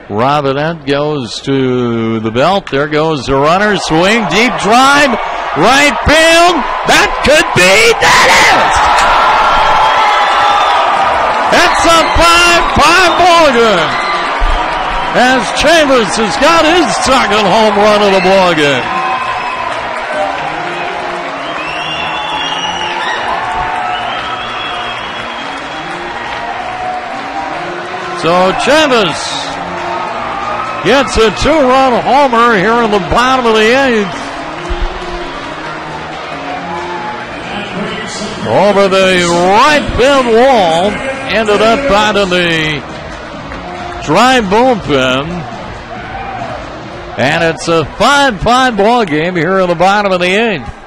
Robinette goes to the belt. There goes the runner. Swing, deep drive, right field. That could be. That is. It's a 5-5 ball game. As Chavis has got his second home run of the ball game. So Chavis gets a 2-run homer here in the bottom of the 8th. Over the right field wall. Ended up finding the dry bullpen. And it's a 5-5 ball game here in the bottom of the 8th.